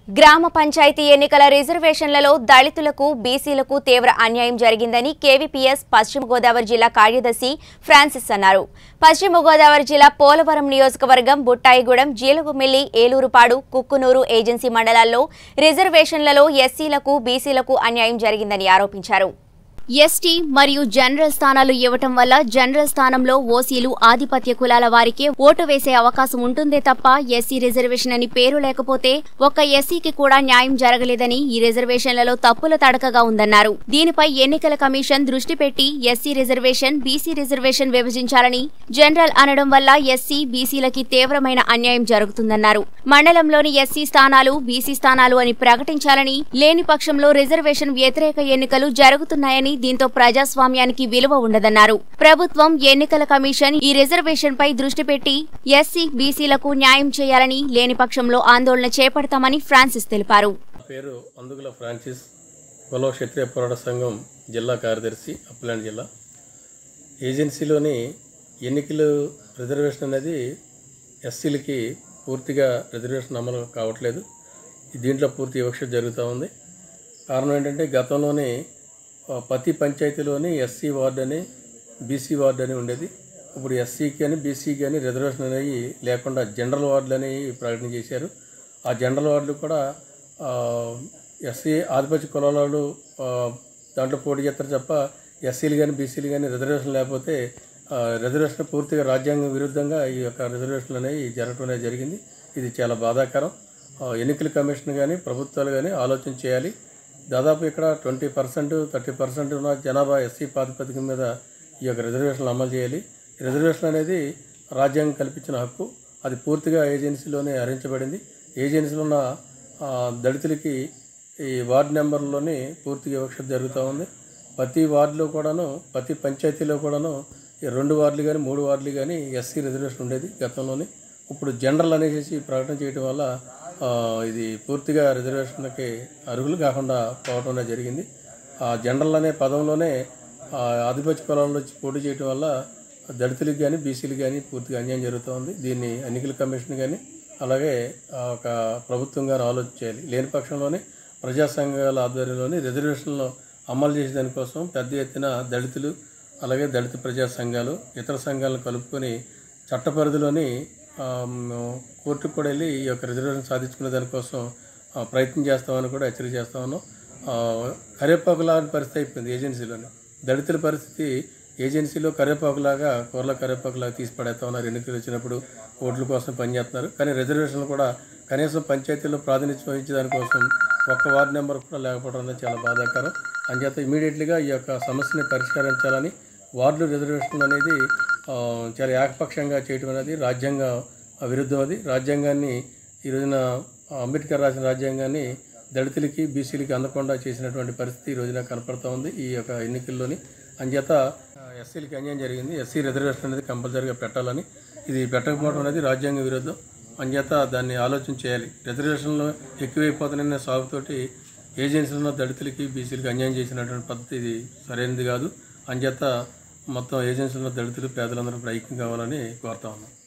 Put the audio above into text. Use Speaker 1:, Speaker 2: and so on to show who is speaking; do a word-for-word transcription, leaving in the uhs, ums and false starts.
Speaker 1: గ్రామ పంచాయతీ ఎన్నికల రిజర్వేషన్లలో దళితులకు బీసీలకు తీవ్ర అన్యాయం జరిగిందని కేవీపీఎస్ పశ్చిమ గోదావరి జిల్లా కార్యదర్శి ఫ్రాన్సిస్ అన్నారు. పశ్చిమ గోదావరి జిల్లా పోలవరం నియోజకవర్గం బుట్టాయిగూడెం, జీలుగుమిల్లి, ఏలూరుపాడు, కుక్కునూరు ఏజెన్సీ మండలాల్లో రిజర్వేషన్లలో ఎస్సీలకు బీసీలకు అన్యాయం జరిగిందని ఆరోపించారు. ఎస్టీ మరియు జనరల్ స్థానాలు ఇవ్వటం వల్ల జనరల్ స్థానంలో ఓసీలు, ఆధిపత్య కులాల వారికే ఓటు వేసే అవకాశం ఉంటుందే తప్ప ఎస్సీ రిజర్వేషన్ అని పేరు లేకపోతే ఒక్క ఎస్సీకి కూడా న్యాయం జరగలేదని, ఈ రిజర్వేషన్లలో తప్పుల తడకగా ఉందన్నారు. దీనిపై ఎన్నికల కమిషన్ దృష్టి పెట్టి ఎస్సీ రిజర్వేషన్, బీసీ రిజర్వేషన్ విభజించాలని, జనరల్ అనడం వల్ల ఎస్సీ, బీసీలకి తీవ్రమైన అన్యాయం జరుగుతుందన్నారు. మండలంలోని ఎస్సీ స్థానాలు, బీసీ స్థానాలు అని ప్రకటించాలని, లేని పక్షంలో రిజర్వేషన్ వ్యతిరేక ఎన్నికలు జరుగుతున్నాయని, దీంతో ప్రజాస్వామ్యానికి విలువ ఉండదన్నారు. ప్రభుత్వం, ఎన్నికల కమిషన్ ఈ రిజర్వేషన్ పై దృష్టి పెట్టి ఎస్సీ, బీసీలకు న్యాయం చేయాలని, లేని పక్షంలో ఆందోళన చేపడతామని ఫ్రాన్సిస్ తెలిపారు.
Speaker 2: పేరు అందుగుల ఫ్రాన్సిస్, కుల క్షత్రియ పోరాట సంఘం జిల్లా కార్యదర్శి, అప్పలాంటి జిల్లా. ఏజెన్సీలోని ఎన్నికలు రిజర్వేషన్ అనేది ఎస్సీలకి పూర్తిగా రిజర్వేషన్ అమలు కావట్లేదు. దీంట్లో పూర్తి వివక్ష జరుగుతూ ఉంది. కారణం ఏంటంటే గతంలోనే ప్రతి పంచాయతీలోని ఎస్సీ వార్డు అని, బీసీ వార్డు అని ఉండేది. ఇప్పుడు ఎస్సీకి అని, బీసీకి అని రిజర్వేషన్ అనేవి లేకుండా జనరల్ వార్డులు అనేవి ప్రకటన చేశారు. ఆ జనరల్ వార్డులు కూడా ఎస్సీ ఆధిపత్య కులాలు దాంట్లో పోటీ చేస్తారు తప్ప ఎస్సీలు కానీ బీసీలు కానీ రిజర్వేషన్ లేకపోతే రిజర్వేషన్ పూర్తిగా రాజ్యాంగం విరుద్ధంగా ఈ యొక్క రిజర్వేషన్లు అనేవి జరగడం అనేది జరిగింది. ఇది చాలా బాధాకరం. ఎన్నికల కమిషన్ కానీ ప్రభుత్వాలు కానీ ఆలోచన చేయాలి. దాదాపు ఇక్కడ ట్వంటీ పర్సెంట్ థర్టీ పర్సెంట్ ఉన్న జనాభా ఎస్సీ ప్రాతిపదిక మీద ఈ యొక్క రిజర్వేషన్లు అమలు చేయాలి. రిజర్వేషన్ అనేది రాజ్యాంగం కల్పించిన హక్కు. అది పూర్తిగా ఏజెన్సీలోనే హరించబడింది. ఏజెన్సీలో ఉన్న దళితులకి ఈ వార్డు నెంబర్లోని పూర్తిగా వివక్ష జరుగుతూ ఉంది. ప్రతి వార్డులో కూడాను, ప్రతి పంచాయతీలో కూడాను రెండు వార్డులు కానీ మూడు వార్డులు కానీ ఎస్సీ రిజర్వేషన్ ఉండేది గతంలోని. ఇప్పుడు జనరల్ అనేసి ప్రకటన చేయడం వల్ల ఇది పూర్తిగా రిజర్వేషన్కి అర్హులు కాకుండా పోవటం జరిగింది. ఆ జనరల్ అనే పదంలోనే ఆధిపత్య కులాల్లో వచ్చి పోటీ చేయడం వల్ల దళితులకు కానీ బీసీలకు కానీ పూర్తిగా అన్యాయం జరుగుతూ ఉంది. దీన్ని ఎన్నికల కమిషన్ కానీ అలాగే ఒక ప్రభుత్వం కానీ ఆలోచన చేయాలి. లేని పక్షంలోనే ప్రజా సంఘాల ఆధ్వర్యంలోని రిజర్వేషన్లు అమలు చేసే దానికోసం పెద్ద ఎత్తున దళితులు అలాగే దళిత ప్రజా సంఘాలు ఇతర సంఘాలను కలుపుకొని చట్ట పరిధిలోని కోర్టుకు కూడా వెళ్ళి ఈ యొక్క రిజర్వేషన్ సాధించుకునే దానికోసం ప్రయత్నం చేస్తామని కూడా హెచ్చరిక చేస్తా ఉన్నాం. కరివేపాకులాగా పరిస్థితి అయిపోయింది ఏజెన్సీలోని. దళితుల పరిస్థితి ఏజెన్సీలో కరివేపాకులాగా, కూరల కరివేపాకులాగా తీసి పడేస్తా ఉన్నారు. ఎన్నికలు వచ్చినప్పుడు ఓట్ల కోసం పనిచేస్తున్నారు. కానీ రిజర్వేషన్లు కూడా కనీసం పంచాయతీల్లో ప్రాతినిధ్యం వహించే దానికోసం ఒక్క వార్డు నెంబర్ కూడా లేకపోవడం అనేది చాలా బాధాకరం. అంచేత ఇమీడియట్లీగా ఈ యొక్క సమస్యని పరిష్కరించాలని, వార్డు రిజర్వేషన్ అనేది చాలా ఏకపక్షంగా చేయడం అనేది రాజ్యాంగ విరుద్ధం. అది రాజ్యాంగాన్ని ఈ రోజున అంబేద్కర్ రాసిన రాజ్యాంగాన్ని దళితులకి బీసీలకి అందకుండా చేసినటువంటి పరిస్థితి ఈ రోజున కనపడుతూ ఉంది ఈ యొక్క ఎన్నికల్లోని. అంచేత ఎస్సీలకి అన్యాయం జరిగింది. ఎస్సీ రిజర్వేషన్ అనేది కంపల్సరీగా పెట్టాలని, ఇది పెట్టకపోవడం అనేది రాజ్యాంగ విరుద్ధం. అంచేత దాన్ని ఆలోచన చేయాలి. రిజర్వేషన్లు ఎక్కువైపోతున్నాయనే సాగుతోటి ఏజెన్సీలో దళితులకి బీసీలకి అన్యాయం చేసినటువంటి పద్ధతి ఇది సరైనది కాదు. అంచేత మొత్తం ఏజెన్సీలో దళితులు పేదలందరూ ఐక్యం కావాలని కోరుతా ఉన్నాం.